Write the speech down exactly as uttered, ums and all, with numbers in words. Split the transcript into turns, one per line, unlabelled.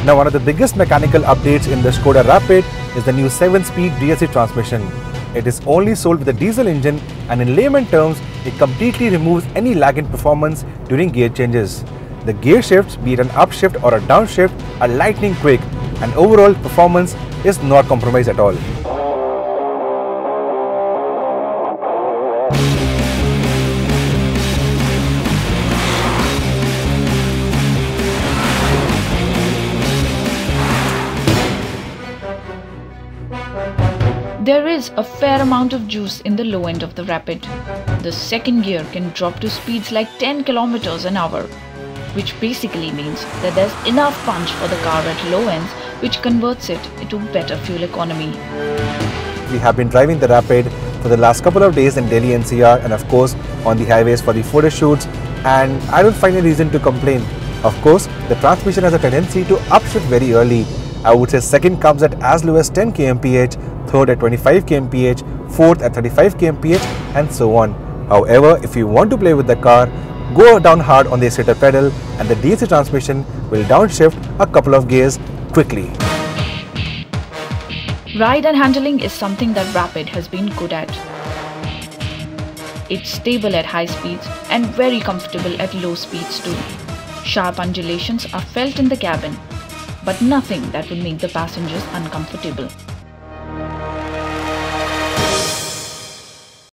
Now, one of the biggest mechanical updates in the Škoda Rapid is the new seven speed D S C transmission. It is only sold with a diesel engine, and in layman terms, it completely removes any lag in performance during gear changes. The gear shifts, be it an upshift or a downshift, are lightning quick, and overall performance is not compromised at all.
There is a fair amount of juice in the low end of the Rapid. The second gear can drop to speeds like ten kilometers an hour, which basically means that there's enough punch for the car at low ends, which converts it into better fuel economy.
We have been driving the Rapid for the last couple of days in Delhi N C R and of course on the highways for the photo shoots, and I don't find any reason to complain. Of course, the transmission has a tendency to upshift very early. I would say second comes at as low as ten kilometers per hour, third at twenty-five kilometers per hour, fourth at thirty-five kilometers per hour, and so on. However, if you want to play with the car, go down hard on the accelerator pedal and the D S C transmission will downshift a couple of gears quickly.
Ride and handling is something that Rapid has been good at. It's stable at high speeds and very comfortable at low speeds too. Sharp undulations are felt in the cabin, but nothing that will make the passengers uncomfortable.